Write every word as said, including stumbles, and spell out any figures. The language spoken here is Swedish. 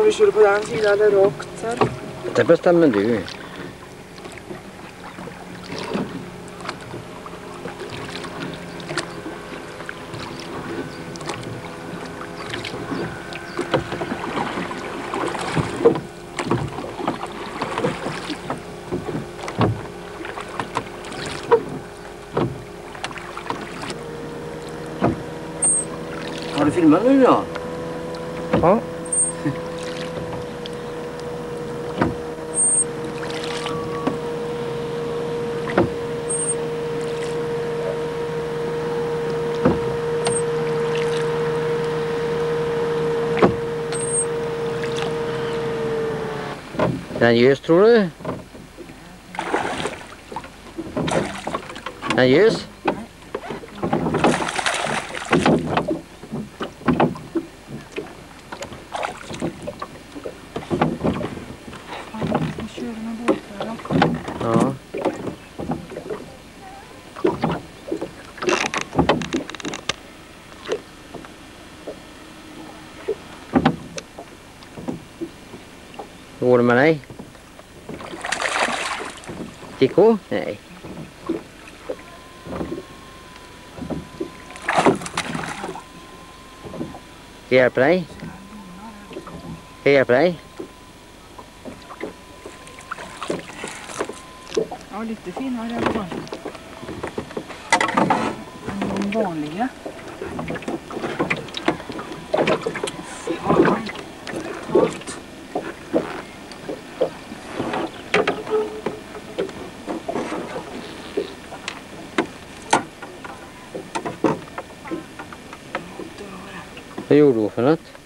vi köra på den sidan eller rakt här? Det bestämmer du. Har du filmat nu då? Ja. Den ljus tror du? Den ljus? Ja. Hur går det med dig? Tico? Nej. Ska jag hjälpa dig? Ska jag hjälpa dig? Ja, lite finare än vanliga. De vanliga. Fan. Halt. Vad gjorde du för något?